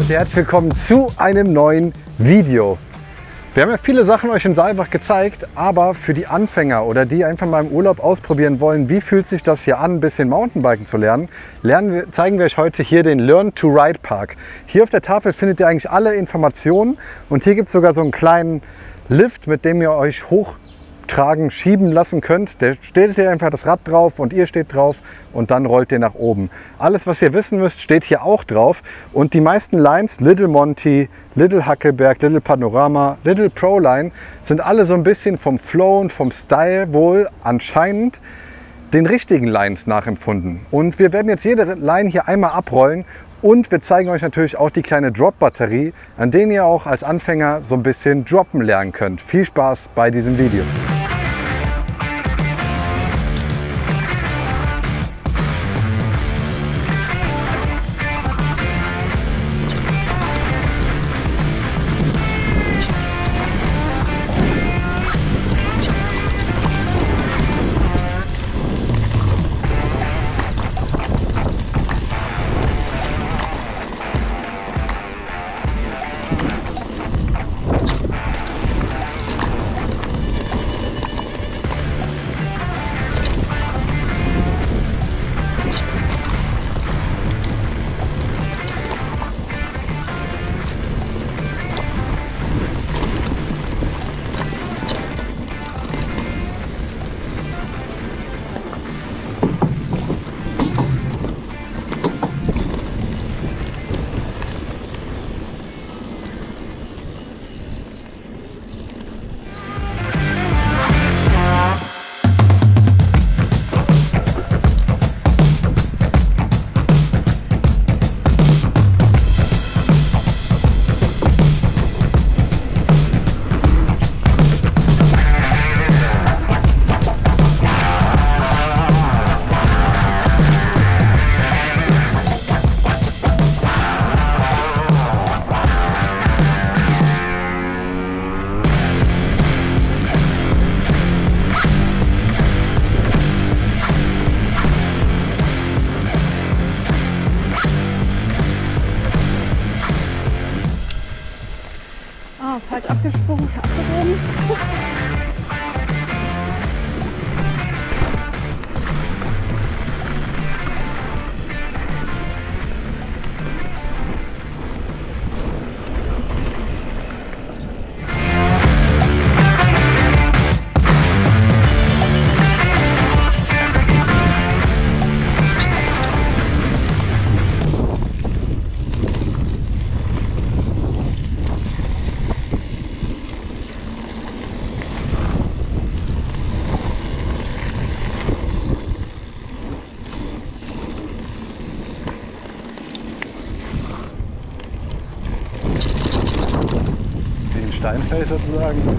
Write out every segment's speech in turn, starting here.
und herzlich willkommen zu einem neuen Video. Wir haben ja viele Sachen euch in Saalbach gezeigt, aber für die Anfänger oder die einfach mal im Urlaub ausprobieren wollen, wie fühlt sich das hier an, ein bisschen Mountainbiken zu lernen, zeigen wir euch heute hier den Learn to Ride Park. Hier auf der Tafel findet ihr eigentlich alle Informationen und hier gibt es sogar so einen kleinen Lift, mit dem ihr euch hochtragen, schieben lassen könnt. Da steht ihr einfach das Rad drauf und ihr steht drauf und dann rollt ihr nach oben. Alles, was ihr wissen müsst, steht hier auch drauf und die meisten Lines, Little Monty, Little Hackelberg, Little Panorama, Little Proline, sind alle so ein bisschen vom Flow und vom Style wohl anscheinend den richtigen Lines nachempfunden. Und wir werden jetzt jede Line hier einmal abrollen und wir zeigen euch natürlich auch die kleine Drop-Batterie, an denen ihr auch als Anfänger so ein bisschen droppen lernen könnt. Viel Spaß bei diesem Video. Falsch abgesprungen, abgebogen. Steinfeld sozusagen.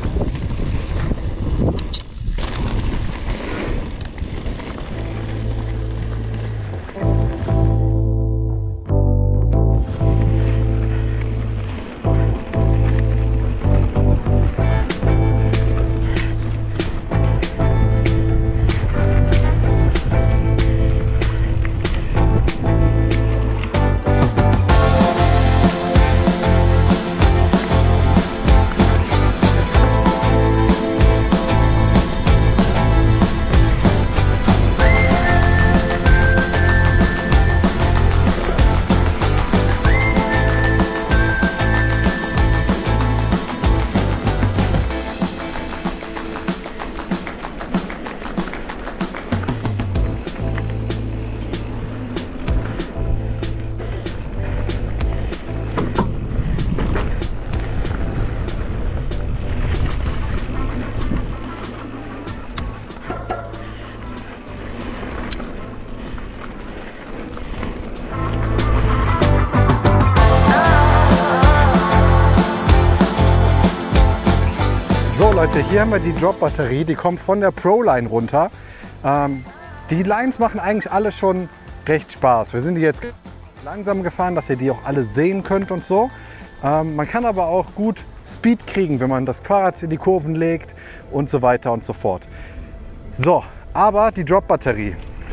So Leute, hier haben wir die Drop-Batterie, die kommt von der Proline runter. Die Lines machen eigentlich alle schon recht Spaß. Wir sind die jetzt langsam gefahren, dass ihr die auch alle sehen könnt und so. Man kann aber auch gut Speed kriegen, wenn man das Fahrrad in die Kurven legt und so weiter und so fort. So, aber die Drop-Batterie.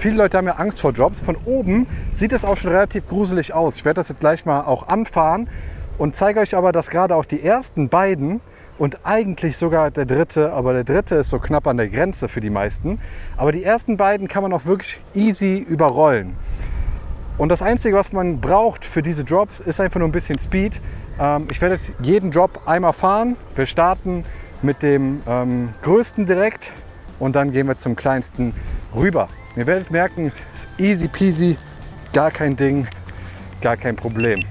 viele Leute haben ja Angst vor Drops. Von oben sieht es auch schon relativ gruselig aus. Ich werde das jetzt gleich mal auch anfahren und zeige euch aber, dass gerade auch die ersten beiden und eigentlich sogar der dritte, aber der dritte ist so knapp an der Grenze für die meisten. Aber die ersten beiden kann man auch wirklich easy überrollen. Und das Einzige, was man braucht für diese Drops, ist einfach nur ein bisschen Speed. Ich werde jetzt jeden Drop einmal fahren. Wir starten mit dem größten direkt und dann gehen wir zum kleinsten rüber. Ihr werdet merken, es ist easy peasy, gar kein Ding, gar kein Problem.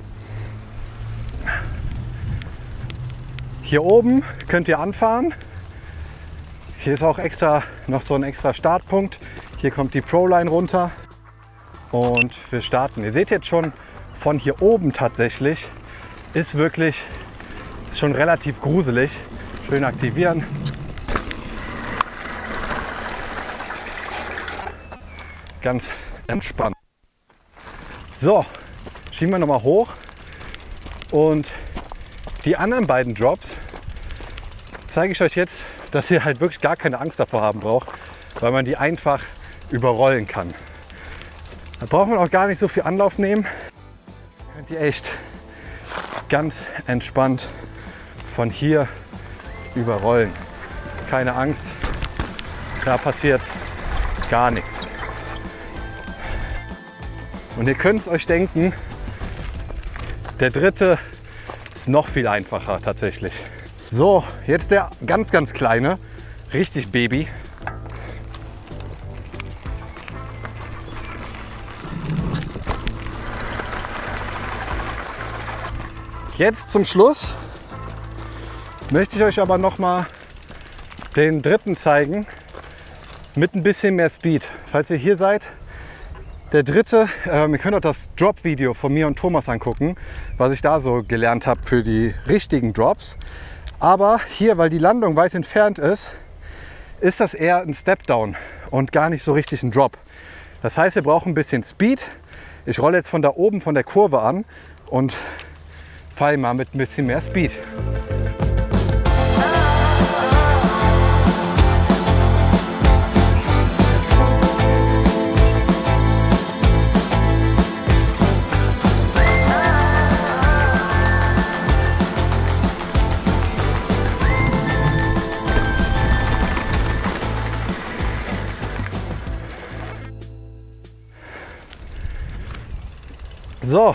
Hier oben könnt ihr anfahren. Hier ist auch extra noch so ein extra Startpunkt. Hier kommt die Pro-Line runter und wir starten. Ihr seht jetzt schon von hier oben tatsächlich, ist schon relativ gruselig. Schön aktivieren. Ganz entspannt. So, schieben wir nochmal hoch und die anderen beiden Drops zeige ich euch jetzt, dass ihr halt wirklich gar keine Angst davor haben braucht, weil man die einfach überrollen kann. Da braucht man auch gar nicht so viel Anlauf nehmen. Könnt ihr echt ganz entspannt von hier überrollen. Keine Angst, da passiert gar nichts. Und ihr könnt es euch denken, der dritte ist noch viel einfacher tatsächlich. So, jetzt der ganz, ganz kleine, richtig Baby. Jetzt zum Schluss möchte ich euch aber noch mal den dritten zeigen mit ein bisschen mehr Speed. Falls ihr hier seid, der dritte, ihr könnt auch das Drop-Video von mir und Thomas angucken, was ich da so gelernt habe für die richtigen Drops. Aber hier, weil die Landung weit entfernt ist, ist das eher ein Step-Down und gar nicht so richtig ein Drop. Das heißt, wir brauchen ein bisschen Speed. Ich rolle jetzt von da oben von der Kurve an und fahre mal mit ein bisschen mehr Speed. So,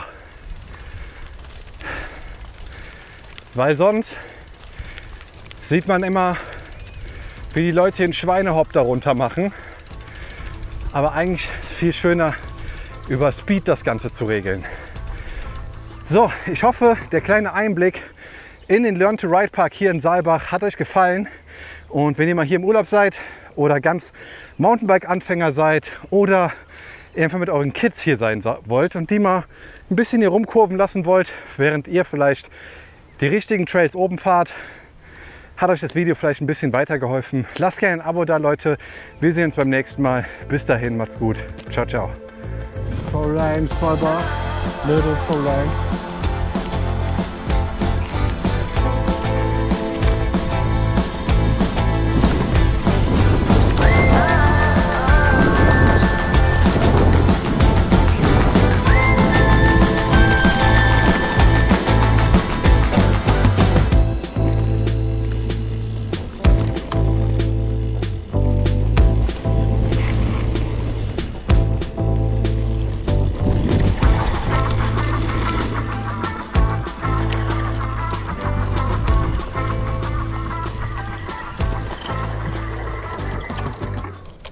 weil sonst sieht man immer, wie die Leute den Schweinehopp darunter machen. Aber eigentlich ist es viel schöner, über Speed das Ganze zu regeln. So, ich hoffe, der kleine Einblick in den Learn to Ride Park hier in Saalbach hat euch gefallen. Und wenn ihr mal hier im Urlaub seid oder ganz Mountainbike-Anfänger seid oder einfach mit euren Kids hier sein wollt und die mal ein bisschen hier rumkurven lassen wollt, während ihr vielleicht die richtigen Trails oben fahrt, hat euch das Video vielleicht ein bisschen weitergeholfen. Lasst gerne ein Abo da, Leute. Wir sehen uns beim nächsten Mal. Bis dahin, macht's gut. Ciao, ciao. Pro-Line, Saalbach, Little Pro-Line.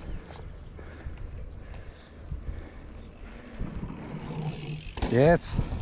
Yes.